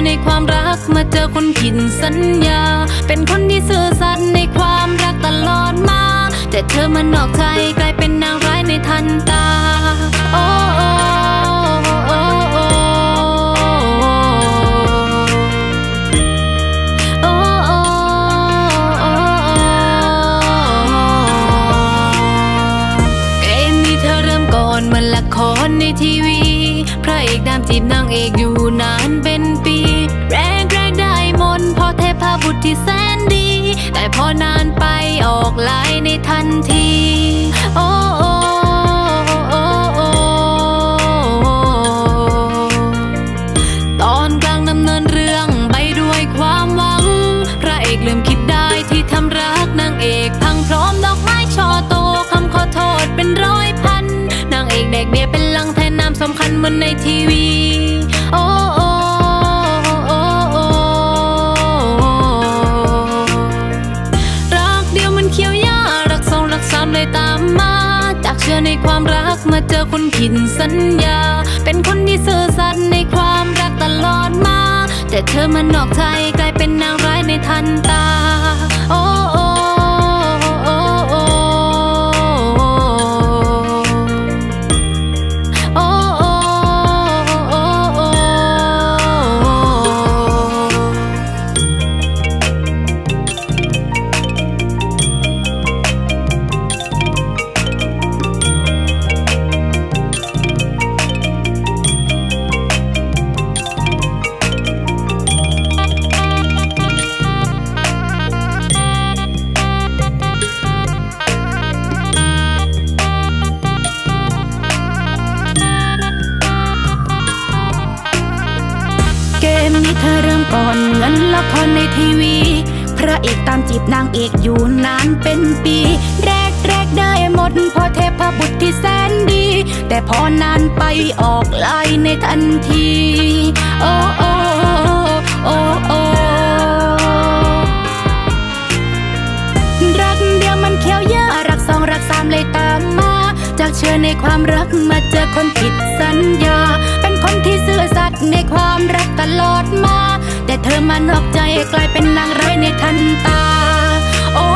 ในความรักมาเจอคนผิดสัญญาเป็นคนที่ซื่อสัตย์ในความรักตลอดมาแต่เธอมันนอกใจกลายเป็นนางร้ายในทันตาโอ้เหมือนละครในทีวีพระเอกตามจีบนางเอกอยู่นานเป็นปีแรกได้มนพอเทพบุตรที่แสนดีแต่พอนานไปออกลายในทันทีโอ้ตอนกลางดำเนินเรื่องไปด้วยความหวังพระเอกลืมคิดได้ที่ทำรักนางเอกพังพร้อมดอกไม้ช่อโตคำขอโทษเป็นร้อยพันนางเอกเด็กเดียเป็นลังแทนนามสำคัญเหมือนในทีวีโอ้รักเดียวมันเขียวหญ้ารักสองรักสามเลยตามมาจากเชื่อในความรักมาเจอคนผิดสัญญาเป็นคนที่ซื่อสัตย์ในความรักตลอดมาแต่เธอมันนอกใจกลายเป็นนางร้ายในทันตาโอ้เธอเริ่มก่อนเหมือนละครในทีวีพระเอกตามจีบนางเอกอยู่นานเป็นปีแรกได้หมดพอเทพบุตรที่แสนดีแต่พอนานไปออกลายในทันทีโอ้รักเดียวมันเขียวหญ้ารักสองรักสามเลยตามมาจากเชื่อในความรักมาเจอคนผิดสัญญาเป็นคนที่ซื่อสัตย์ในความรักตลอดมาแต่เธอมานอกใจกลายเป็นนางร้ายในทันตาโอ้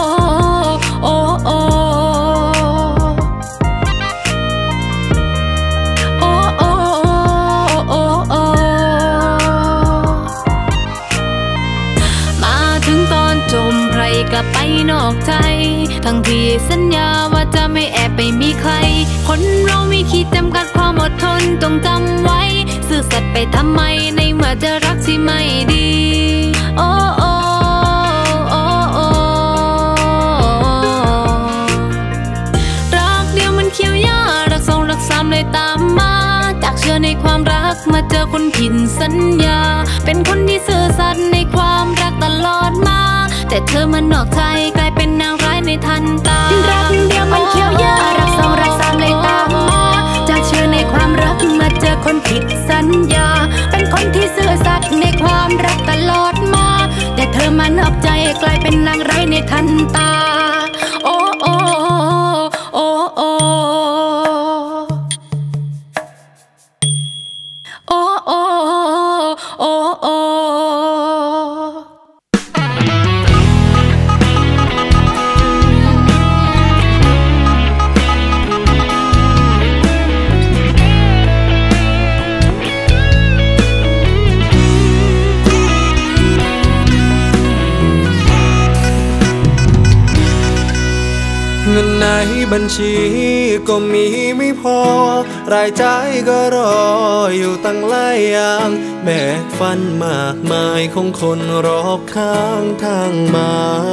มาถึงตอนจมไพรกลับไปนอกใจทั้งที่สัญญาว่าจะไม่แอบไปมีใครคนเรามีขีดจำกัดความอดทนต้องจำไว้ซื่อสัตย์ไปทำไมในเมื่อจะรักที่ไม่ดีโอ้รักเดียวมันเขียวหญ้ารักสองรักสามเลยตามมาจากเชื่อในความรักมาเจอคนผิดสัญญาเป็นคนที่ซื่อสัตย์ในความรักตลอดมาแต่เธอมันนอกใจกลายเป็นนางร้ายในทันตารักเดียวมันเขียวหญ้ารักสองรักสามเลยตามมาจากเชื่อในความรักมาเจอคนผิดสัญญาเป็นคนที่ซื่อสัตย์ในความรักตลอดมาแต่เธอมันนอกใจกลายเป็นนางร้ายในทันตาโอ้เงินในบัญชีก็มีไม่พอรายจ่ายก็รออยู่ตั้งหลายอย่างแบกฟันมากมายของคนรอบข้างทางมา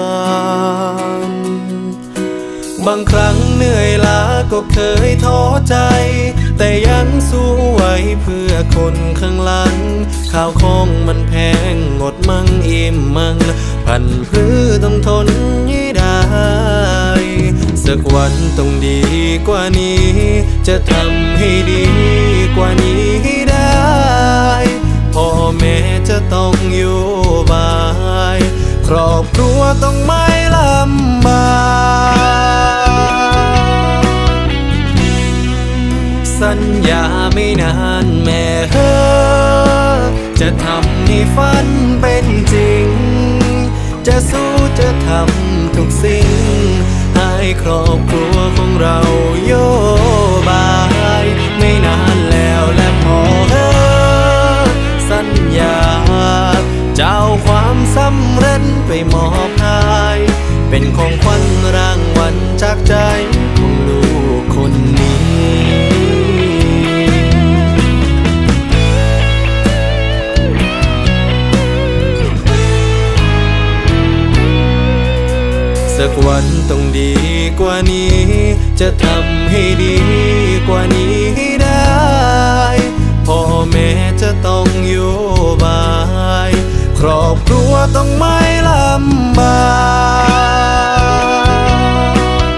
บางครั้งเหนื่อยล้าก็เคยท้อใจแต่ยังสู้ไว้เพื่อคนข้างหลังข้าวของมันแพงหมดมั่งอิ่มมั่งพันพื้อต้องทนให้ได้สักวันต้องดีกว่านี้จะทำให้ดีกว่านี้ได้พ่อแม่จะต้องอยู่บายครอบครัวต้องไม่ลำบากสัญญาไม่นานแม่เฮ้อจะทำให้ฝันเป็นจริงจะสู้จะทำทุกสิ่งให้ครอบครัวของเราโยบายไม่นานแล้วและพอสัญญาจะเอาความสำเร็จไปมอบให้เป็นของขวัญรางวัลจากใจของลูกคนนี้สักวันต้องดีกว่านี้จะทำให้ดีกว่านี้ให้ได้พ่อแม่จะต้องอยู่บายครอบครัวต้องไม่ลำบาก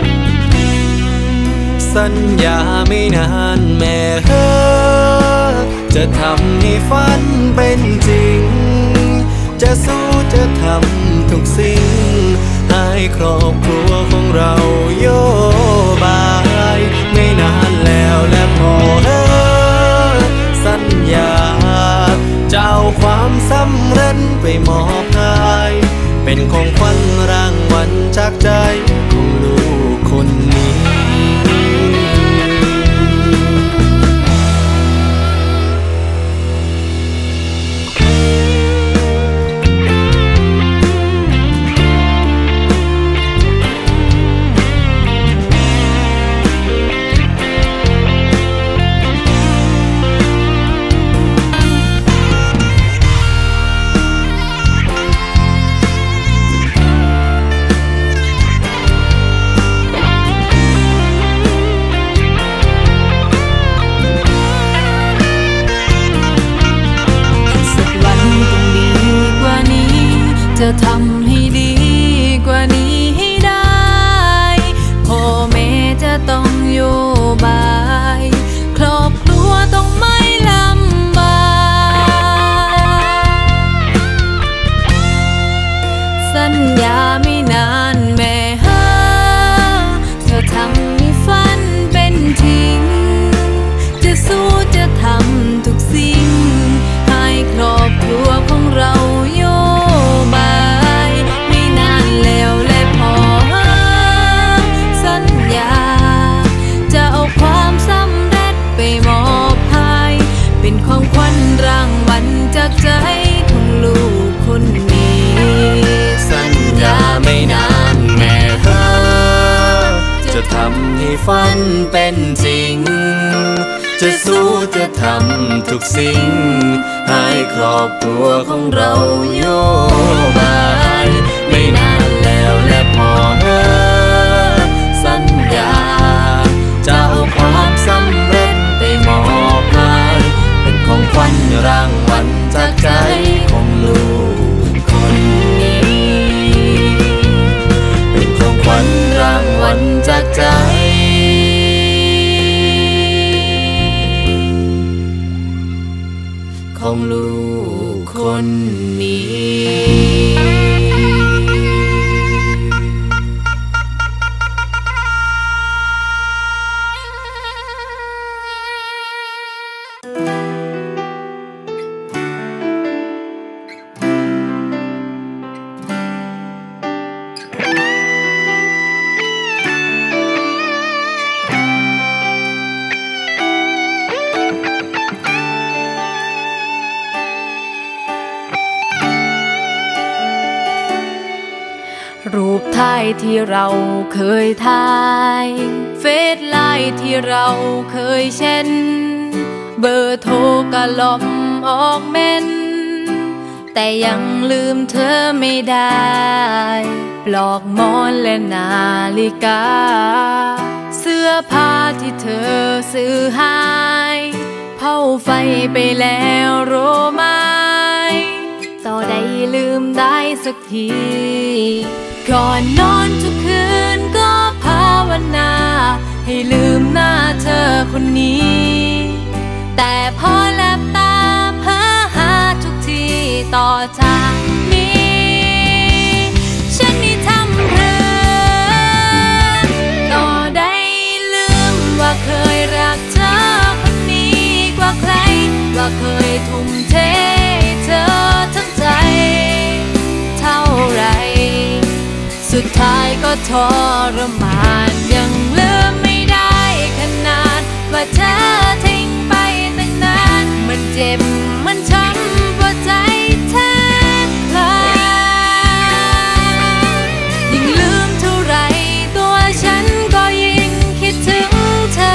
สัญญาไม่นานแม่จะทำให้ฝันเป็นจริงจะสู้จะทำทุกสิ่งให้ครอบครัวของเราโยบายไม่นานแล้วและพอสัญญาจะเอาความสำเร็จไปมอบให้เป็นของขวัญรางวัลจากใจของลูกคนนี้จะทำให้ดีกว่านี้ให้ได้พ่อแม่จะต้องอยู่บายครอบครัวต้องไม่ลำบากสัญญาไม่นานแม่จะทำให้ฝันเป็นจริงจะสู้จะทำทุกสิ่งให้ครอบครัวของเราอยู่รางวัลจากใจของลูกคนนี้สัญญาไม่นานแม่จะทำให้ฝันเป็นจริงจะสู้จะทำทุกสิ่งให้ครอบครัวของเราโยบายไม่นานแล้วและพอสัญญาจะเอาความสำเร็จไปมอบให้ของขวัญรางวัลจากใจของลูกคนนี้เป็นของขวัญรางวัลจากใจของลูกคนนี้รูปถ่ายที่เราเคยถ่ายเฟซไลน์ที่เราเคยเช่นเบอร์โทรกะล่อมออกเม่นแต่ยังลืมเธอไม่ได้ปลอกหมอนและนาฬิกาเสื้อผ้าที่เธอซื้อให้เผาไฟไปแล้วรู้ไหมต่อได้ลืมได้สักทีก่อนนอนทุกคืนก็ภาวนาให้ลืมหน้าเธอคนนี้แต่พอหลับตาเพ้อหาทุกทีต่อจากนี้ฉันนี่ทำเพ้อต่อได้ลืมว่าเคยรักเธอคนนี้กว่าใครว่าเคยทุ่มเทก็ทรมานยังลืมไม่ได้ขนาดว่าเธอทิ้งไปตั้งนานมันเจ็บมันช้ำเพราะใจแทบคลายยิ่งลืมเท่าไรตัวฉันก็ยิ่งคิดถึงเธอ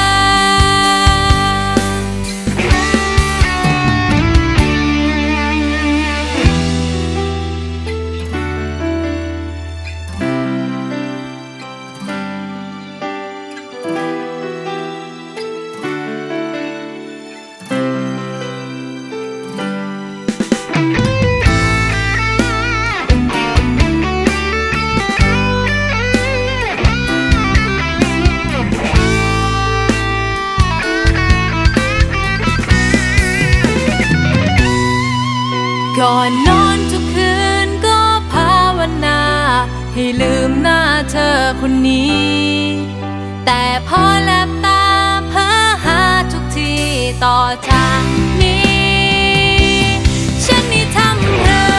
ก่อนนอนทุกคืนก็ภาวนาให้ลืมหน้าเธอคนนี้แต่พอแลบตาเพ้อหาทุกทีต่อจากนี้ฉันนี่ทำเพ้อ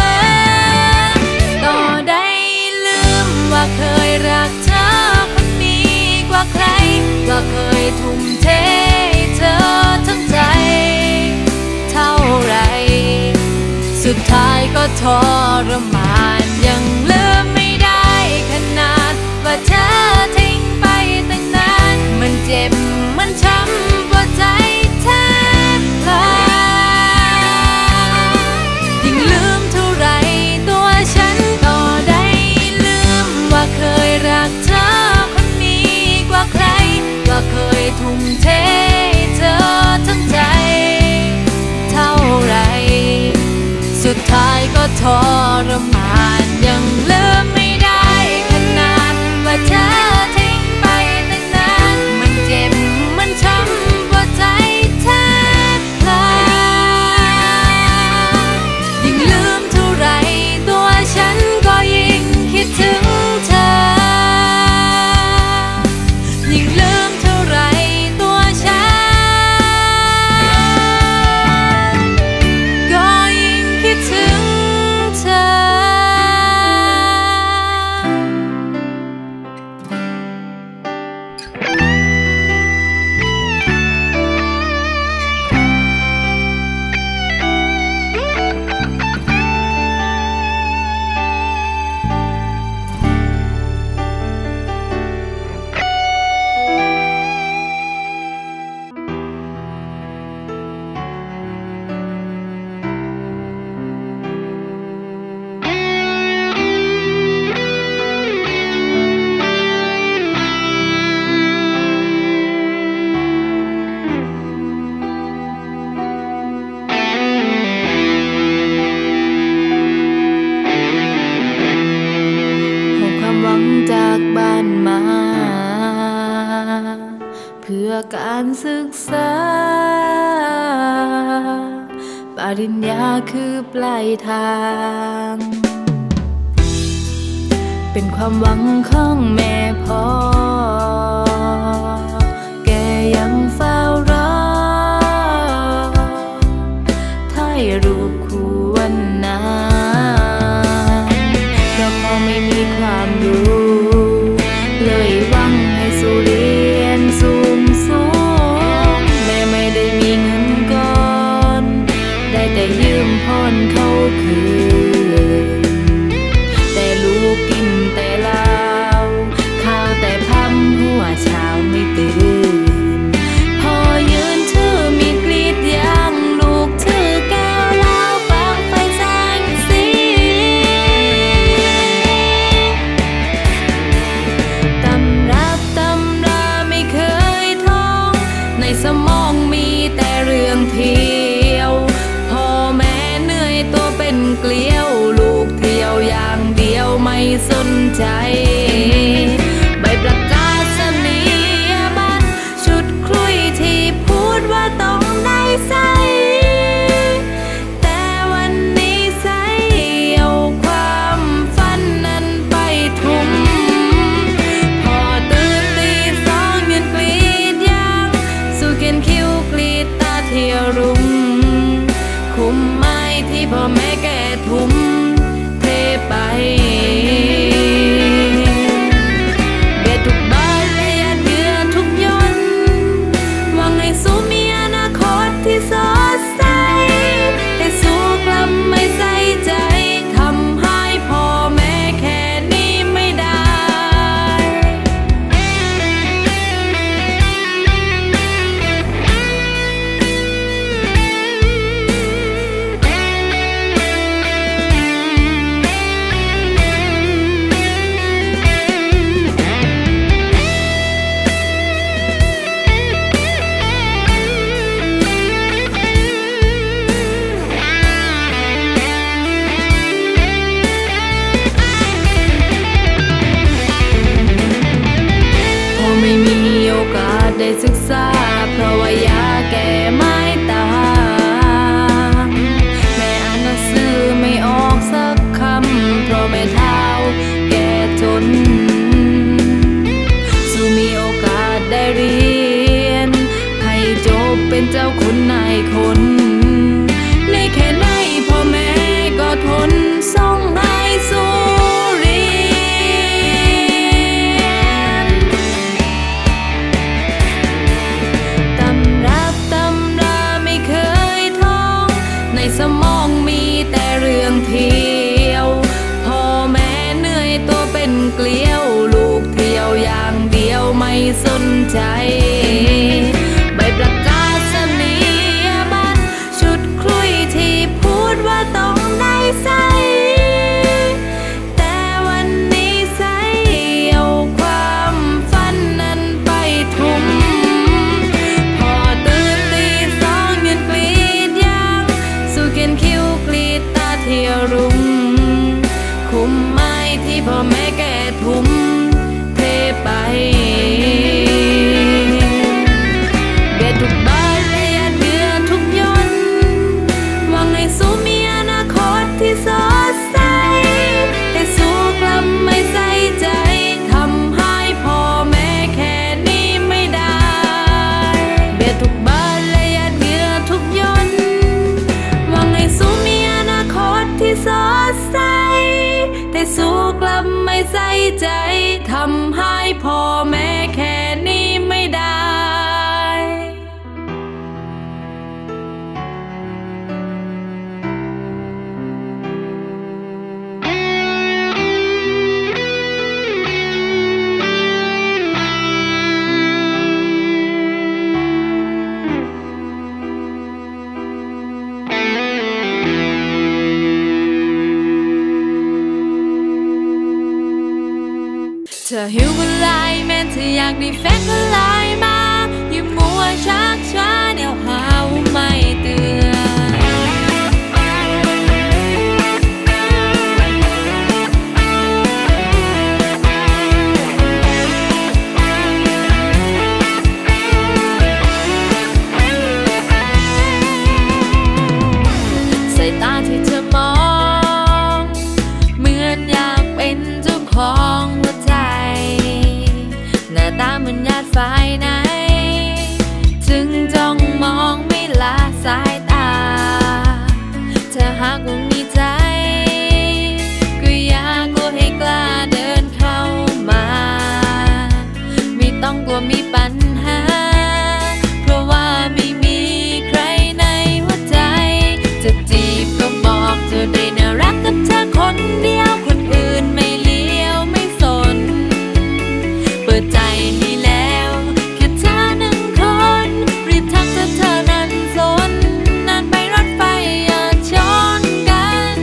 ต่อได้ลืมว่าเคยรักเธอคนนี้กว่าใครว่าเคยทุ่มเทเธอทั้งใจเท่าไรสุดท้ายก็ทรมานยังลืมไม่ได้ขนาดว่าเธอทิ้งไปตั้งนานมันเจ็บมันช้ำเพราะใจแทบคลายยิ่งลืมเท่าไรตัวฉันก็ได้ลืมว่าเคยรักเธอคนนี้กว่าใครว่าเคยทุ่มเทเธอทั้งใจเท่าไรสุดท้ายก็ทรมานยังลืมไม่ได้ขนาดว่าเธอทิ้งไปตั้งนานมันเจ็บมันช้ำเพราะใจแทบคลายยิ่งลืมเท่าไรตัวฉันก็ยิ่งคิดถึงเธอยิ่งลืมเท่าไรตัวฉันก็ยิ่งคิดถึงเธอจากบ้านมาเพื่อการศึกษาปริญญาคือปลายทางเป็นความหวังของแม่พ่อแกยังเฝ้ารอถ่ายรูปคู่วันนั้นเราพอไม่มีความรู้เลยหวังให้สู่เรียนสูงแม่ไม่ได้มีเงินก้อนได้แต่ยืมพ่อนเขาคืนแต่ลูกกินแต่เหล้าข้าวแต่พัมหัวเช้าไม่ตื่นพอยืนถือมีดกรีดยางลูกถือแก้วเหล้าปากไฟแสงสีตำรับตำราไม่เคยท่องในสมองมีแต่เรื่องเที่ยวพ่อแม่เหนื่อยตัวเป็นเกลียวลูกเที่ยวอย่างเดียวไม่สนใจใบประกาศนียบัตรชุดคลุยที่พูดว่าต้องได้ใส่แต่วันนี้ใส่เอาความฝันนั้นไปทุ่มพอตื่นตีสองยืนกรีดยางสู้เขียนคิ้วกรีดตาเที่ยวรุ่งคุมไม้ที่พ่อแม่แก่ทุ่มเทไปแล้วคนนายคนในแค่ไหนพ่อแม่ก็ทนส่งให้สู้เรียนตำรับตำราไม่เคยท่องในสมองมีแต่เรื่องเที่ยวพ่อแม่เหนื่อยตัวเป็นเกลียวลูกเที่ยวอย่างเดียวไม่สนใจใบประกาศนียบัตรชุดคลุยที่พูดว่าต้องได้ใส่แต่วันนี้ใส่เอาความฝันนั้นไปทุ่มพอตื่นตีสองยืนกรีดยางสู้เขียนคิ้วกรีดตาเที่ยวรุ่งคุมไม้ที่พ่อแม่แก่ทุ่มเทไปเบียดทุกบาทและยัดเยือทุกหย่อนหวังให้สู้มีอนาคตที่สดใสแต่สู้กลับไม่ใส่ใจทำให้พ่อแม่แค่นี้ไม่ได้เบียดทุกบาทและยัดเยือทุกหย่อนหวังให้สู้มีอนาคตที่สดใสแต่สู้กลับไม่ใส่ใจทำให้พ่อแม่แค่นี้ไม่ได้เธอหิวก็ไลน์แม้เธออยากได้แฟนก็ไลน์มาอย่ามัวชักช้าเดี๋ยวหาว่าไม่เตือนสายตาที่เธอมองเหมือนอยากเป็นเจ้าของหัวใจหน้าตาเหมือนญาติฝ่ายไหนถึงจ้องมองไม่ละสายตาเธอหากว่ามีใจก็อยากก็ให้กล้าเดินเข้ามาไม่ต้องกลัวมีปัญหาเพราะว่าไม่มีใครในหัวใจจะจีบก็บอกเธอได้น่ารักกับเธอคนเดียวคนอื่นไม่เลี้ยวไม่สนเปิดใจให้แล้วแค่เธอหนึ่งคนรีบทักเธอนั้นสนนานไปรถไฟอย่าชนกัน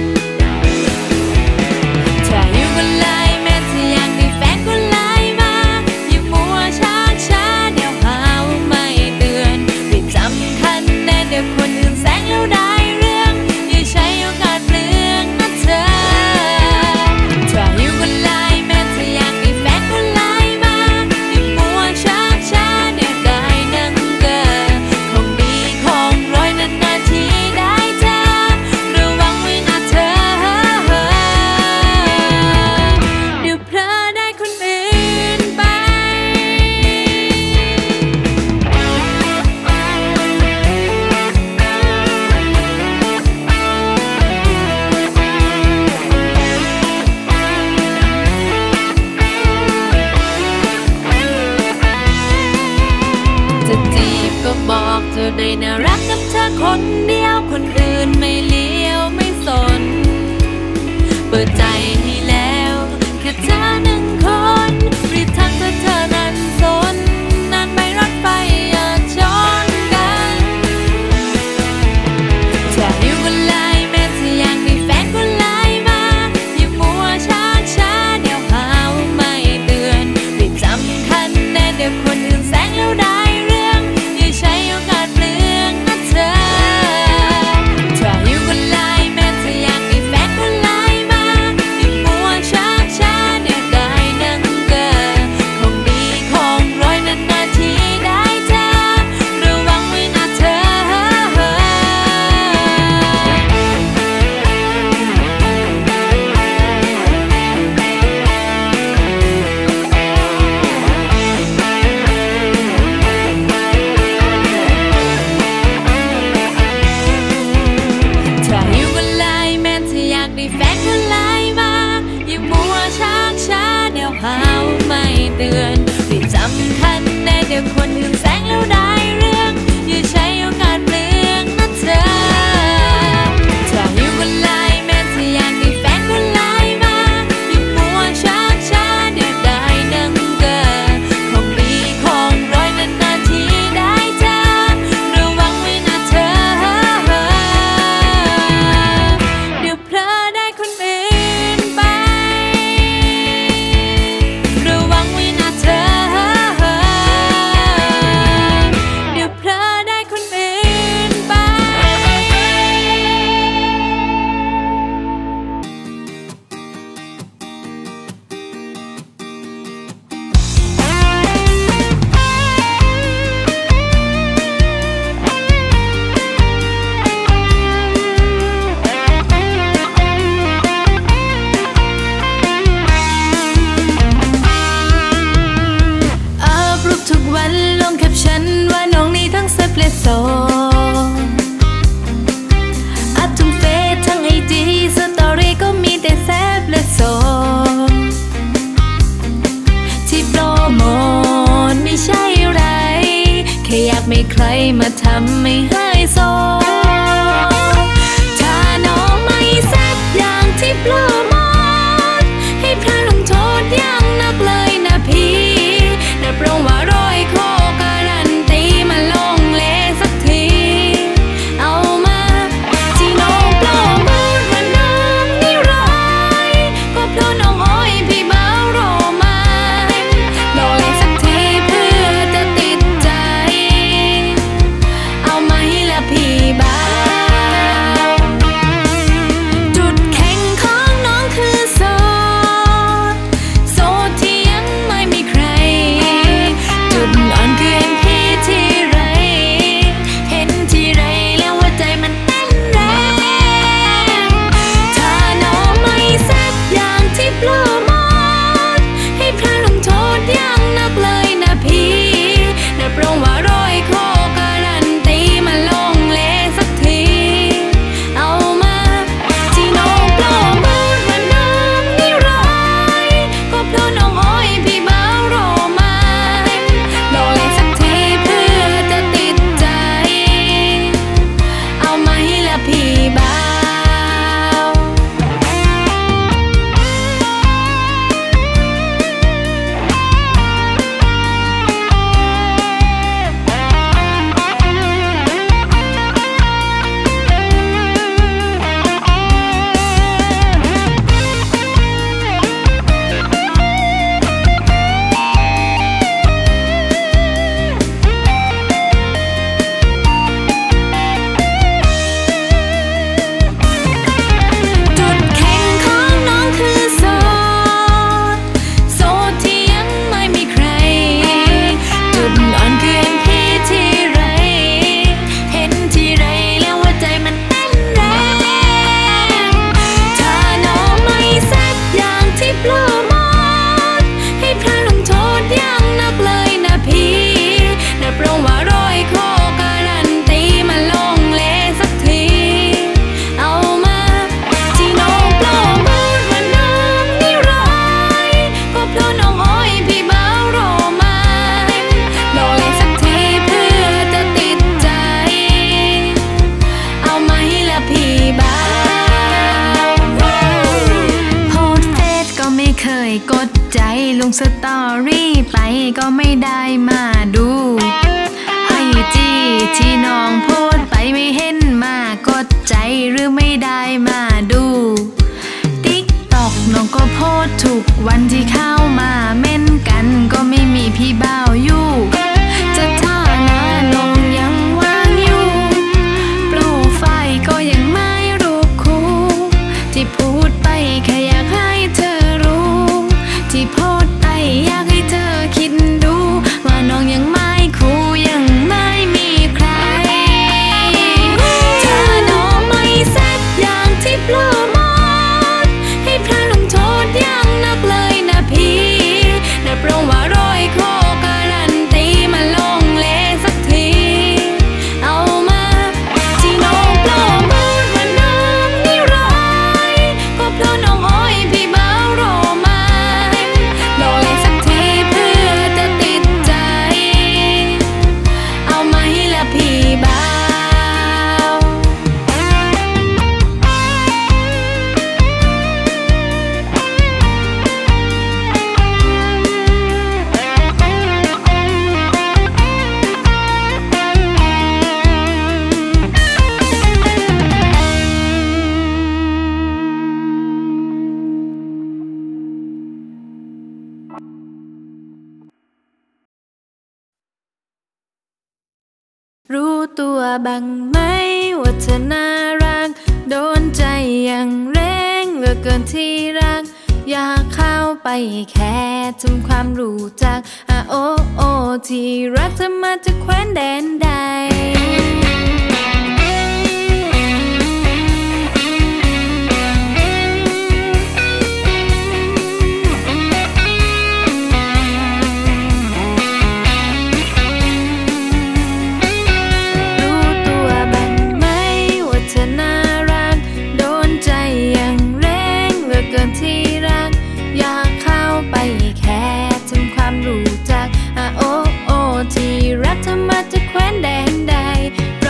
ถ้าอยู่ก็ไลน์แม้เธออยากได้แฟนก็ไลน์มาอย่ามัวช้าเดี๋ยวหาว่าไม่เตือนรีบจำคันแน่เดี๋ยวคนอื่นแซงแล้วได้เรื่องอย่าใช้โอกาสเปลืองนะเธอถ้าอยู่ก็ไลน์แม้เธออยากได้แฟนก็ไลน์มาอย่ามัวช้าเดี๋ยวได้นั่งเกินของดีของร้อยนานๆทีได้เจอระวังไว้นะเธอเดี๋ยวเพลอได้คนอื่นไปจะจีบก็บอกเธอได้น่ารักกับเธอคนเดียวคนอื่นไม่เลี้ยวไม่สนเปิดใจให้แล้วแค่เธอหนึ่งคนรีบทักเธอนั้นสนนานไปรถไฟอย่าชนกันถ้าอยู่ก็ไลน์แม้เธออยากได้แฟนก็ไลน์มาอย่ามัวช้าเดี๋ยวหาว่าไม่เตือนรีบจำคันแน่เดี๋ยวคนอื่นแซงแล้วได้เรื่องอย่าใช้โอกาสเปลืองนะเธอถ้าอยู่ก็ไลน์แม้เธออยากได้แฟนก็ไลน์มาอย่ามัำไม่ให้โซถ้าน้องไม่แซ่บอย่างที่ปลื้มให้พระลงโทษอย่างหนักเลยนะพี่รับรองว่ารอยคอการันตีมาลงเลสักทีเอามาที่น้องปลอมพูดว่าน้องนี่ร้ายก็เพราะน้องอ้อยพี่บ่าวรอมาลงเลสักทีเพื่อจะติดใจเอามาให้ละพี่บ่าวจุดแข็งของน้องคือโสดที่ยังไม่มีใครจุดอ่อนคือเห็นพี่ที่ไรเห็นที่ไรแล้วหัวใจมันเต้นแรงถ้าน้องไม่แซ่บอย่างที่ปลื้มให้พระลงโทษอย่างหนักเลยนะพี่รับรองว่ารอยคอการันตีมาลงเลสักทีเอามาที่น้องปลอมพูดว่าน้องนี่ร้ายก็เพราะน้องอ้อยพี่บ่าวรอมาลงเลสักทีเพื่อจะติดใจเอามาให้ละพี่บ่าวจุดแข็งของน้องคือโสดที่ยังไม่มีใครจุดอ่อนคือเห็นพี่ที่ไรเห็นที่ไรแล้วหัวใจมันเต้นแรงถ้าน้องไม่แซ่บอย่างที่ปลื้มให้พระลงโทษอย่างหนักเลยนะพี่รับรองว่ารอยคอการันตีมาลงเลสักทีเอามาที่น้องปลอมพูดว่าน้องนี่ร้ายก็เพราะน้องอ้อยพี่บ่าวรอมาลงเลสักทีเพื่อจะติดใจเอามาให้ละพี่บ่าวโพสต์เฟซก็ไม่เคยกดใจลงสตอรี่ไปก็ไม่ได้มาดูไอจีที่น้องโพสต์ไปไม่เห็นมากดใจหรือไม่ได้มาดูติ๊กต็อกน้องก็โพสต์ทุกวันที่เข้ามาเม่นกันก็ไม่มีพี่บ่าวอยู่จะท่าหน้าน้องยังว่างอยู่โปรไฟล์ก็ยังไม่รูปคู่ที่พูดไปแค่อยากให้เธอรู้ที่โพสต์ไปอยากให้เธอคิดดูว่าน้องยังไม่คู่ยังไม่มีใครถ้าน้องไม่แซ่บอย่างที่ปลื้มให้พระลงโทษอย่างหนักเลยนะพี่รับรองว่ารอยคอการันตีมาลงเลสักทีเอามาที่น้องปลอมพูดว่าน้องนี่ร้ายก็เพราะน้องอ้อยพี่บ่าวรอมาลงเลสักทีเพื่อจะติดใจเอามาให้ละพี่บ่าวรู้ตัวบ้างไหมว่าเธอน่ารักโดนใจอย่างแรงเหลือเกินที่รักอยากเข้าไปแค่ทำความรู้จักโอ้โอ้ที่รักเธอมาจากแคว้นแดนใด รู้จักโอ้โอ้ที่รักเธอมาจากแคว้นแดนใด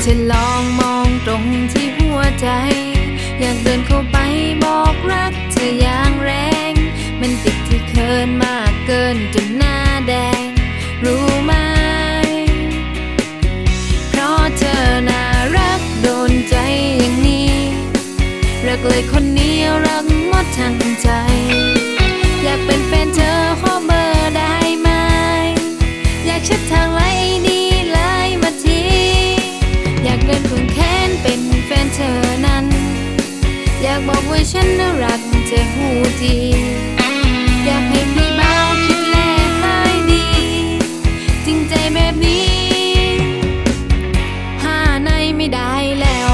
ธอลองมองตรงที่หัวใจอยากเดินเข้าไปบอกรักเธออย่างแรงมันติดที่เขินมากเกินจนหน้าแดงรู้ไหมเพราะเธอน่ารักโดนใจอย่างนี้รักเลยคนนี้รักหมดทั้งใจอยากเป็นแฟนเธอขอเบอร์ได้ไหมอยากแชททางไลน์ดีไลน์มาทีอยากเดินควงแขนเป็นแฟนเธอนั้นอยากบอกว่าฉันน่ารักเธอหูดีอยากให้พี่เบาคิดแลให้ดีจริงใจแบบนี้หาในไม่ได้แล้ว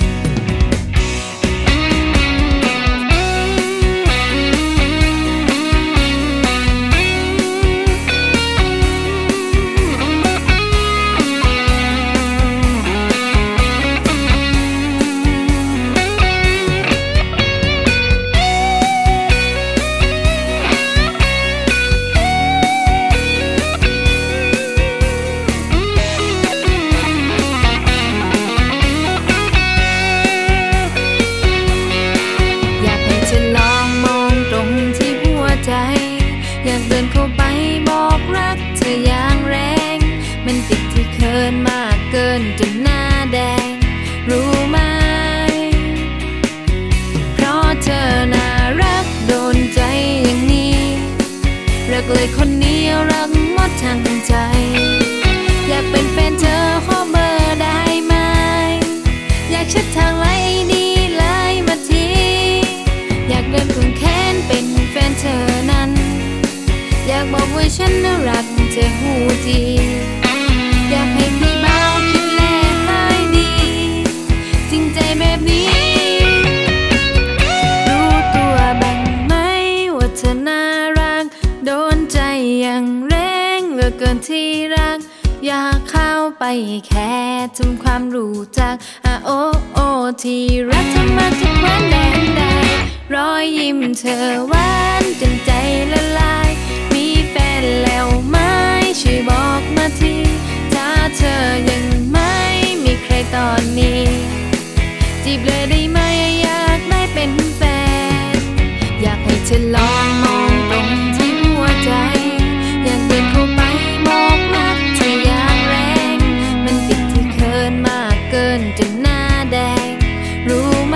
อยากเดินเข้าไปบอกรักเธออย่างแรงมันติดที่เขินมากเกินจนหน้าแดงรู้ไหมเพราะเธอน่ารักโดนใจอย่างนี้รักเลยคนนี้รักหมดทั้งใจอยากเป็นแฟนเธอขอเบอร์ได้ไหมอยากแชททางไลน์ดีไลน์มาทีอยากเดินควงแขนเป็นแฟนเธอนั้นอยากบอกว่าฉันน่ารักเธอหูดีอยากให้พี่เบาคิดแลให้ดีจริงใจแบบนี้รู้ตัวบ้างไหมว่าเธอน่ารักโดนใจอย่างแรงเหลือเกินที่รักอยากเข้าไปแค่ทำความรู้จักโอ้โอ้ที่รักเธอมาทุกวันแดนใดรอยยิ้มเธอหวานจนใจละลายแฟนแล้วไหมช่วยบอกมาทีถ้าเธอยังไม่มีใครตอนนี้จีบเลยได้ไหมอยากได้เป็นแฟนอยากให้เธอลองมองตรงที่หัวใจอยากเดินเข้าไปบอกรักเธออย่างแรงมันติดที่เขินมากเกินจนหน้าแดงรู้ไหม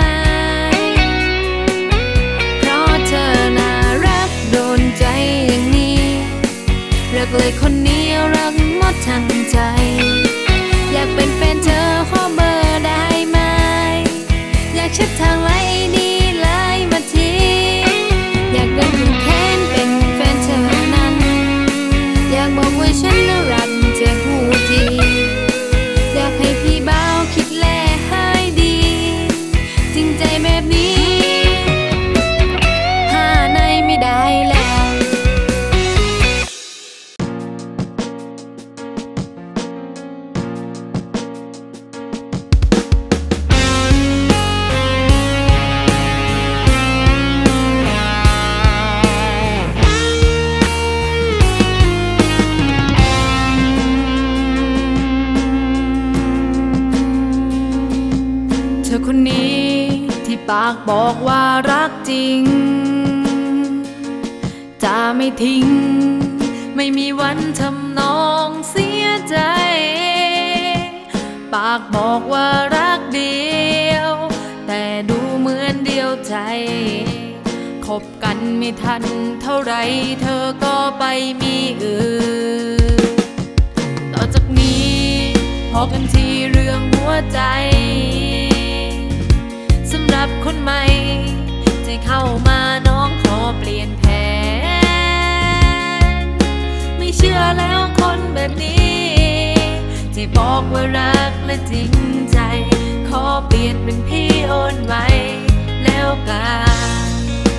เพราะเธอน่ารักโดนใจอย่างนี้รักเลยคนนี้รักหมดทั้งใจอยากเป็นแฟนเธอขอเบอร์ได้ไหมอยากแชททางไลน์ดีไลน์มาทีอยากเดินควงแขนเป็นแฟนเธอนั้นอยากบอกว่าฉันน่ารักเธอหูดีอยากให้พี่เบาคิดแลให้ดีจริงใจแบบนี้หาในไม่ได้แล้วคนนี้ที่ปากบอกว่ารักจริงจะไม่ทิ้งไม่มีวันทำน้องเสียใจปากบอกว่ารักเดียวแต่ดูเหมือนเดียวใจคบกันไม่ทันเท่าไรเธอก็ไปมีอื่นต่อจากนี้พอกันที่เรื่องหัวใจสำหรับคนใหม่จะเข้ามาน้องขอเปลี่ยนแผนไม่เชื่อแล้วคนแบบนี้ที่บอกว่ารักและจริงใจขอเปลี่ยนเป็นพี่โอนไว้แล้วกัน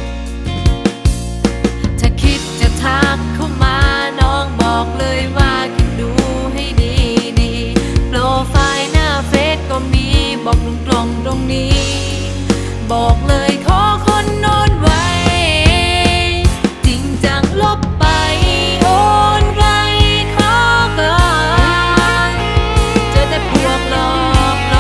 ถ้าคิดจะทักเข้ามาน้องบอกเลยว่าคิดดูให้ดีโปรไฟล์หน้าเฟซก็มีบอกตรงๆตรงนี้บอกเลยขอคนโน้นไว้จริงจังลบไปโอนใครขอกันเจอแต่พวกหลอก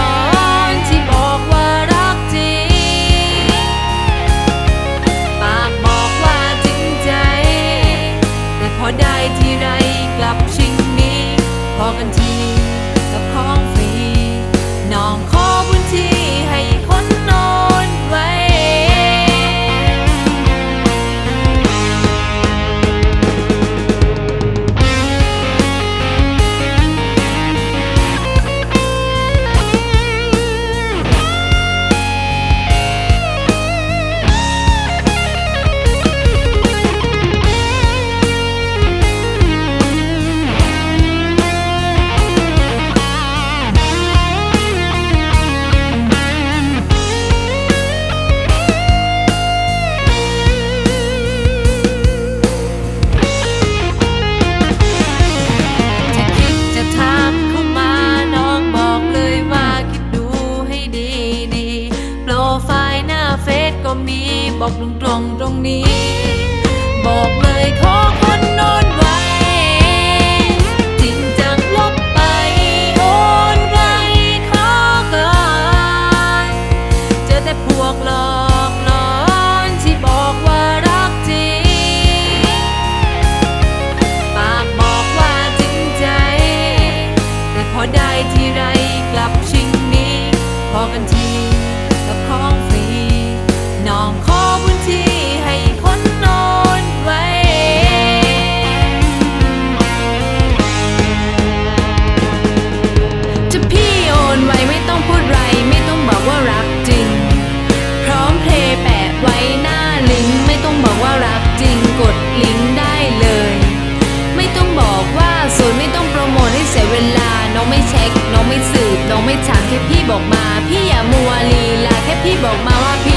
บอกตรงๆตรงนี้บอกเลยขอคนโน้นไว้จริงจังลบไปโอนไกลขอกันเจอแต่พวกหลอกหลอนที่บอกว่ารักจริงปากบอกว่าจริงใจแต่พอได้ทีไรกลับชิงนี้พอกันทีกับของฟรีน้องขอบุญที่ให้คนโน้นไว้จะพี่โอนไว้ไม่ต้องพูดไรไม่ต้องบอกว่ารักจริงพร้อมเพลย์แปะไว้หน้าลิงก์ไม่ต้องบอกว่ารักจริงกดลิงก์ได้เลยไม่ต้องบอกว่าโสดไม่ต้องโปรโมทให้เสียเวลาน้องไม่เช็คน้องไม่สืบน้องไม่ถามแค่พี่บอกมาพี่อย่ามัวลีลาแค่พี่บอกมาว่าพี่